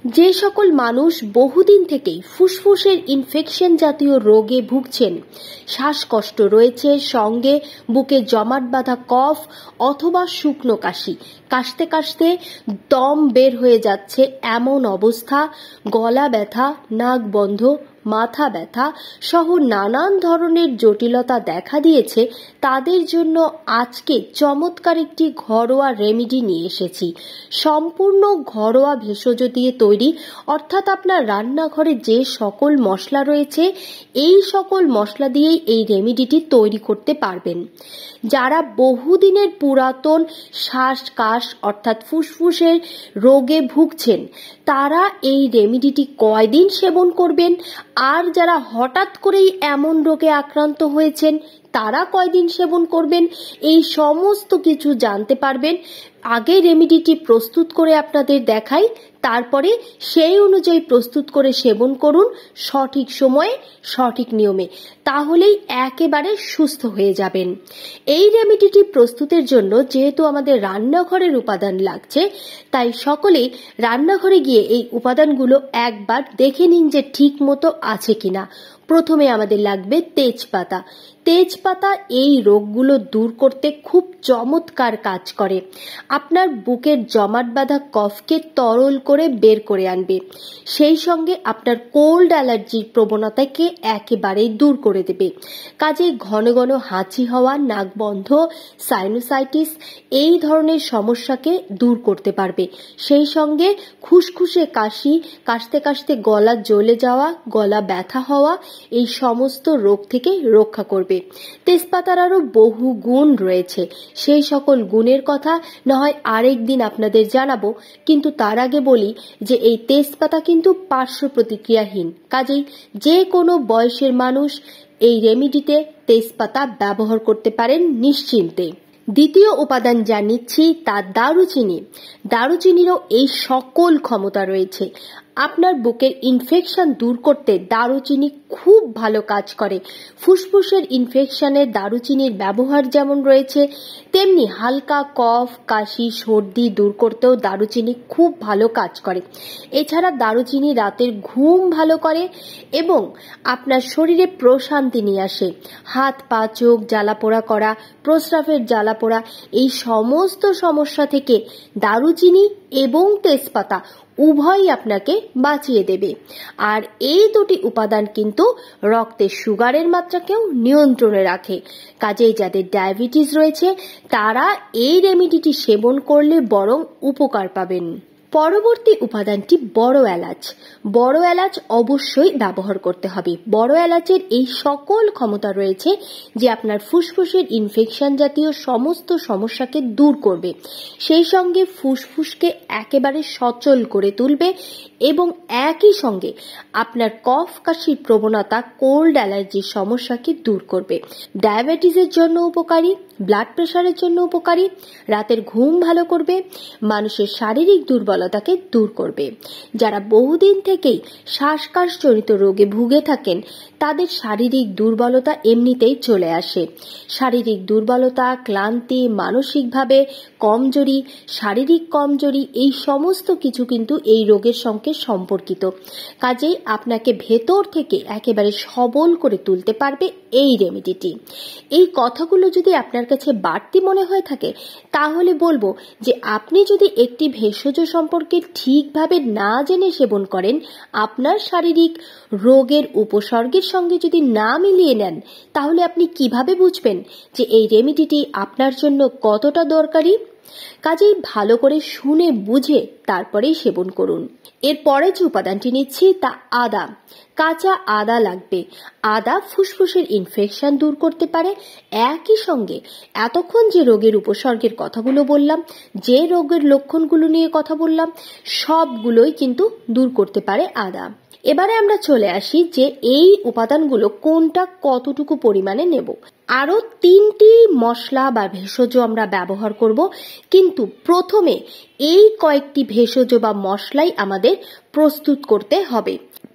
যে সকল মানুষ বহুদিন থেকেই ফুসফুসের ইনফেকশন জাতীয় রোগে ভুগছেন, শ্বাসকষ্ট রয়েছে, সঙ্গে বুকে জমাট বাঁধা কফ অথবা শুকনো কাশি, কাশতে কাশতে দম বের হয়ে যাচ্ছে এমন অবস্থা, গলা ব্যথা, নাক বন্ধ, মাথা ব্যথা সহ নানান ধরনের জটিলতা দেখা দিয়েছে, তাদের জন্য আজকে চমৎকার একটি ঘরোয়া রেমেডি নিয়ে এসেছি। সম্পূর্ণ ঘরোয়া ভেষজ দিয়ে তৈরি, অর্থাৎ আপনার রান্নাঘরে যে সকল মশলা রয়েছে এই সকল মশলা দিয়েই এই রেমেডিটি তৈরি করতে পারবেন। যারা বহুদিনের পুরাতন শ্বাসকাশ অর্থাৎ ফুসফুসের রোগে ভুগছেন তারা এই রেমেডিটি কয়দিন সেবন করবেন, আর যারা হঠাৎ করেই এমন রোগে আক্রান্ত হয়েছেন তারা কয়দিন সেবন করবেন, এই সমস্ত কিছু জানতে পারবেন। আগে রেমেডিটি প্রস্তুত করে আপনাদের দেখাই, তারপরে সেই অনুযায়ী প্রস্তুত করে সেবন করুন সঠিক সময়ে সঠিক নিয়মে, তাহলেই একেবারে সুস্থ হয়ে যাবেন। এই রেমেডিটি প্রস্তুতের জন্য যেহেতু আমাদের রান্নাঘরের উপাদান লাগছে, তাই সকলেই রান্নাঘরে গিয়ে এই উপাদানগুলো একবার দেখে নিন যে ঠিক মতো আছে কিনা। প্রথমে আমাদের লাগবে তেজপাতা। তেজপাতা এই রোগগুলো দূর করতে খুব চমৎকার কাজ করে, আপনার বুকের জমাট বাঁধা কফকে তরল করে বের করে আনবে, সেই সঙ্গে আপনার কোল্ড অ্যালার্জির প্রবণতাকে একেবারেই দূর করে দেবে। কাজেই ঘন ঘন হাঁচি হওয়া, নাক বন্ধ, সাইনোসাইটিস এই ধরনের সমস্যাকে দূর করতে পারবে। সেই সঙ্গে খুসখুসে কাশি, কাশতে কাশতে গলা জ্বলে যাওয়া, গলা ব্যথা হওয়া এই সমস্ত রোগ থেকে রক্ষা করবে। তেজপাতার আরো বহু গুণ রয়েছে, সেই সকল গুণের কথা না হয় আরেক দিন আপনাদের জানাবো, কিন্তু তার আগে বলি যে এই তেজপাতা কিন্তু পার্শ্ব প্রতিক্রিয়াহীন, কাজেই যে কোনো বয়সের মানুষ এই রেমেডিতে তেজপাতা ব্যবহার করতে পারেন নিশ্চিন্তে। দ্বিতীয় উপাদান যা নিচ্ছি তা দারুচিনি। দারুচিনিরও এই সকল ক্ষমতা রয়েছে। আপনার বুকের ইনফেকশন দূর করতে দারুচিনি খুব ভালো কাজ করে। ফুসফুসের ইনফেকশনে দারুচিনির ব্যবহার যেমন রয়েছে, তেমনি হালকা কফ, কাশি, সর্দি দূর করতেও দারুচিনি খুব ভালো কাজ করে। এছাড়া দারুচিনি রাতের ঘুম ভালো করে এবং আপনার শরীরে প্রশান্তি নিয়ে আসে। হাত পা চোখ জ্বালাপোড়া করা, প্রস্রাবের জ্বালাপোড়া এই সমস্ত সমস্যা থেকে দারুচিনি এবং তেজপাতা উভয়ই আপনাকে বাঁচিয়ে দেবে। আর এই দুটি উপাদান কিন্তু রক্তে সুগারের মাত্রাকেও নিয়ন্ত্রণে রাখে। কাজেই যাদের ডায়াবেটিস রয়েছে তারা এই রেমেডিটি সেবন করলে বরং উপকার পাবেন। পরবর্তী উপাদানটি বড় এলাচ। বড় এলাচ অবশ্যই ব্যবহার করতে হবে। বড় এলাচের এই সকল ক্ষমতা রয়েছে যে আপনার ফুসফুসের ইনফেকশন জাতীয় সমস্ত সমস্যাকে দূর করবে, সেই সঙ্গে ফুসফুসকে একেবারে সচল করে তুলবে এবং একই সঙ্গে আপনার কফ কাশির প্রবণতা, কোল্ড অ্যালার্জির সমস্যাকে দূর করবে। ডায়াবেটিসের জন্য উপকারী, ব্লাড প্রেশারের জন্য উপকারী, রাতের ঘুম ভালো করবে, মানুষের শারীরিক দুর্বলতাকে দূর করবে। যারা বহুদিন থেকেই শ্বাসকাশজনিত রোগে ভুগে থাকেন তাদের শারীরিক দুর্বলতা এমনিতেই চলে আসে। শারীরিক দুর্বলতা, ক্লান্তি, মানসিকভাবে কমজোরি, শারীরিক কমজোরি এই সমস্ত কিছু কিন্তু এই রোগের সঙ্গে সম্পর্কিত। কাজেই আপনাকে ভেতর থেকে একেবারে সবল করে তুলতে পারবে এই রেমেডিটি। এই কথাগুলো যদি আপনার কাছে বাড়তি মনে হয়ে থাকে তাহলে বলবো যে আপনি যদি একটি ভেষজ সম্পর্কে ঠিকভাবে না জেনে সেবন করেন, আপনার শারীরিক রোগের উপসর্গের সঙ্গে যদি না মিলিয়ে নেন, তাহলে আপনি কিভাবে বুঝবেন যে এই রেমেডিটি আপনার জন্য কতটা দরকারি? কাজেই ভালো করে শুনে বুঝে তারপরেই সেবন করুন। এরপরে যে উপাদানটি নিচ্ছি তা আদা। কাঁচা আদা লাগবে। আদা ফুসফুসের ইনফেকশন দূর করতে পারে, একই সঙ্গে এতক্ষণ যে রোগের উপসর্গের কথাগুলো বললাম, যে রোগের লক্ষণগুলো নিয়ে কথা বললাম, সবগুলোই কিন্তু দূর করতে পারে আদা। এবারে আমরা চলে আসি যে এই উপাদানগুলো কোনটা কতটুকু পরিমাণে নেব। আরো 3টি মশলা বা ভেষজ আমরা ব্যবহার করব, কিন্তু প্রথমে এই কয়েকটি ভেষজ বা মশলাই আমাদের প্রস্তুত করতে হবে।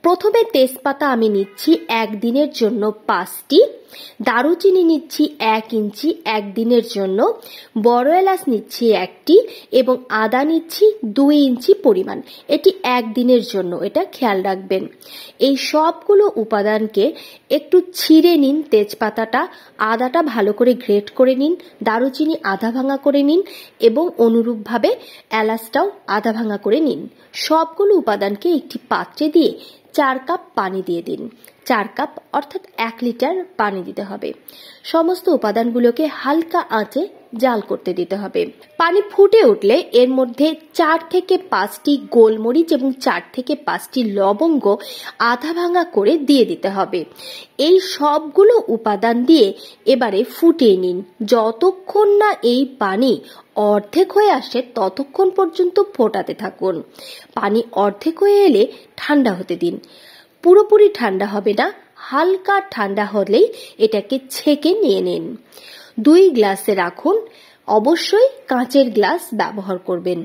প্রথমে তেজপাতা আমি নিচ্ছি একদিনের জন্য 5টি, দারুচিনি নিচ্ছি 1 ইঞ্চি একদিনের জন্য, বড় এলাচ নিচ্ছি 1টি এবং আদা নিচ্ছি 2 ইঞ্চি পরিমাণ। এটি একদিনের জন্য, এটা খেয়াল রাখবেন। এই সবগুলো উপাদানকে একটু ছিঁড়ে নিন। তেজপাতাটা, আদাটা ভালো করে গ্রেট করে নিন, দারুচিনি আধা ভাঙা করে নিন এবং অনুরূপভাবে এলাচটাও আধা ভাঙা করে নিন। সবগুলো উপাদানকে একটি পাত্রে দিয়ে 4 কাপ পানি দিয়ে দিন। 4 কাপ অর্থাৎ 1 লিটার পানি দিতে হবে। সমস্ত উপাদানগুলোকে হালকা আঁচে জাল করতে দিতে হবে। পানি ফুটে উঠলে এর মধ্যে 4 থেকে 5টি গোলমরিচ এবং 4 থেকে 5টি লবঙ্গ আধা ভাঙা করে দিয়ে দিতে হবে। এই সবগুলো উপাদান দিয়ে এবারে ফুটিয়ে নিন। যতক্ষণ না এই পানি অর্ধেক হয়ে আসে ততক্ষণ পর্যন্ত ফোটাতে থাকুন। পানি অর্ধেক হয়ে এলে ঠান্ডা হতে দিন। পুরোপুরি ঠান্ডা হবে না, হালকা ঠান্ডা হলেই এটাকে ছেঁকে নিয়ে নিন। 2 গ্লাসে রাখুন। অবশ্যই কাঁচের গ্লাস ব্যবহার করবেন।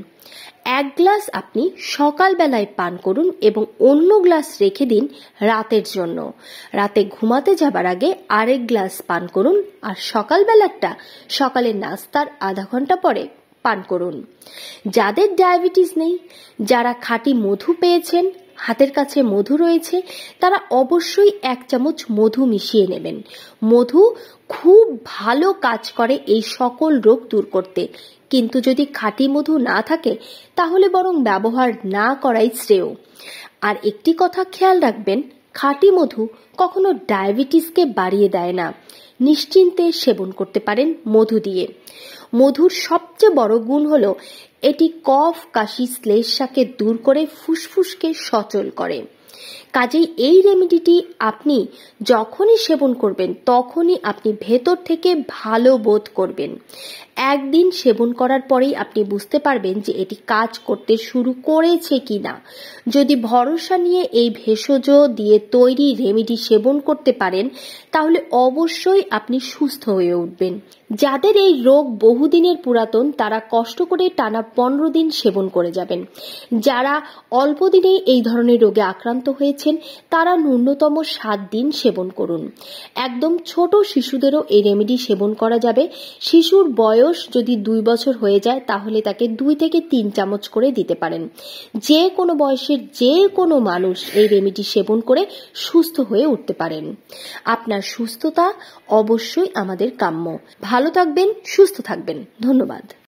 1 গ্লাস আপনি সকালবেলায় পান করুন এবং অন্য গ্লাস রেখে দিন রাতের জন্য। রাতে ঘুমাতে যাবার আগে আরেক গ্লাস পান করুন আর সকালবেলাটা সকালের নাস্তার আধা ঘন্টা পরে পান করুন। যাদের ডায়াবেটিস নেই, যারা খাঁটি মধু পেয়েছেন, হাতের কাছে মধু রয়েছে, তারা অবশ্যই 1 চামচ মধু মিশিয়ে নেবেন। মধু খুব ভালো কাজ করে এই সকল রোগ দূর করতে। কিন্তু যদি খাঁটি মধু না থাকে তাহলে বরং ব্যবহার না করাই শ্রেয়। আর একটি কথা খেয়াল রাখবেন, খাঁটি মধু কখনো ডায়াবেটিসকে বাড়িয়ে দেয় না। নিশ্চিন্তে সেবন করতে পারেন মধু দিয়ে। মধুর সবচেয়ে বড় গুণ হলো এটি কফ, কাশি, শ্লেষ্মাকে দূর করে ফুসফুসকে সচল করে। কাজেই এই রেমেডিটি আপনি যখনই সেবন করবেন তখনই আপনি ভেতর থেকে ভালো বোধ করবেন। একদিন সেবন করার পরেই আপনি বুঝতে পারবেন যে এটি কাজ করতে শুরু করেছে কিনা। যদি ভরসা নিয়ে এই ভেষজ দিয়ে তৈরি রেমেডি সেবন করতে পারেন তাহলে অবশ্যই আপনি সুস্থ হয়ে উঠবেন। যাদের এই রোগ বহুদিনের পুরাতন তারা কষ্ট করে টানা 15 দিন সেবন করে যাবেন। যারা অল্প দিনেই এই ধরনের রোগে আক্রান্ত হয়েছেন তারা ন্যূনতম 7 দিন সেবন করুন। একদম ছোট শিশুদেরও এই রেমেডি সেবন করা যাবে। শিশুর বয়স যদি 2 বছর হয়ে যায় তাহলে তাকে 2 থেকে 3 চামচ করে দিতে পারেন। যে কোনো বয়সের যে কোনো মানুষ এই রেমেডি সেবন করে সুস্থ হয়ে উঠতে পারেন। আপনার সুস্থতা অবশ্যই আমাদের কাম্য। ভালো থাকবেন, সুস্থ থাকবেন। ধন্যবাদ।